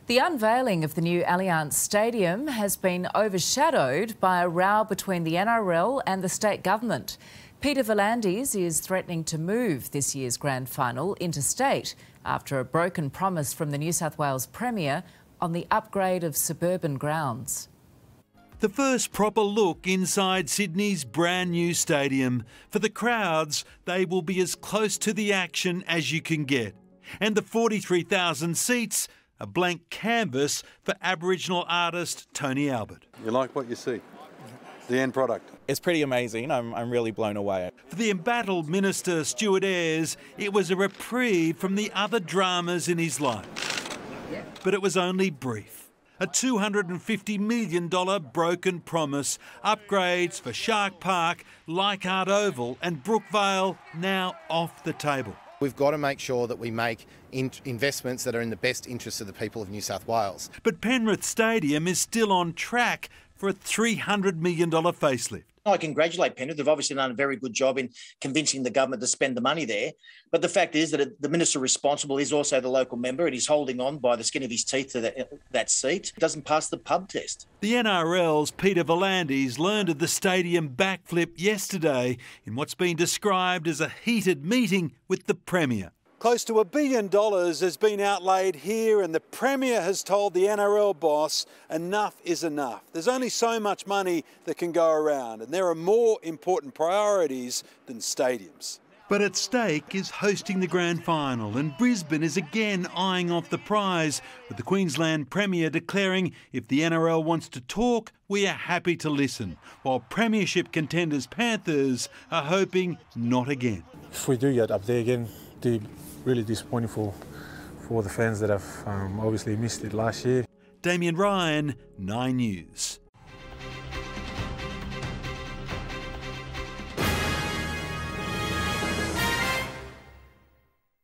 The unveiling of the new Allianz Stadium has been overshadowed by a row between the NRL and the state government. Peter V'landys is threatening to move this year's grand final interstate after a broken promise from the New South Wales Premier on the upgrade of suburban grounds. The first proper look inside Sydney's brand new stadium. For the crowds, they will be as close to the action as you can get. And the 43,000 seats, a blank canvas for Aboriginal artist Tony Albert. You like what you see? The end product? It's pretty amazing. I'm really blown away. For the embattled minister Stuart Ayres, it was a reprieve from the other dramas in his life. But it was only brief. A $250 million broken promise, upgrades for Shark Park, Leichhardt Oval and Brookvale now off the table. We've got to make sure that we make investments that are in the best interests of the people of New South Wales. But Penrith Stadium is still on track for a $300 million facelift. I congratulate Penrith. They've obviously done a very good job in convincing the government to spend the money there. But the fact is that the minister responsible is also the local member and he's holding on by the skin of his teeth to that seat. It doesn't pass the pub test. The NRL's Peter V'landys learned of the stadium backflip yesterday in what's been described as a heated meeting with the Premier. Close to $1 billion has been outlaid here and the Premier has told the NRL boss enough is enough. There's only so much money that can go around and there are more important priorities than stadiums. But at stake is hosting the grand final and Brisbane is again eyeing off the prize, with the Queensland Premier declaring if the NRL wants to talk, we are happy to listen, while Premiership contenders Panthers are hoping not again. If we do get up there again, it'd be really disappointing for the fans that have obviously missed it last year. Damien Ryan, 9 News.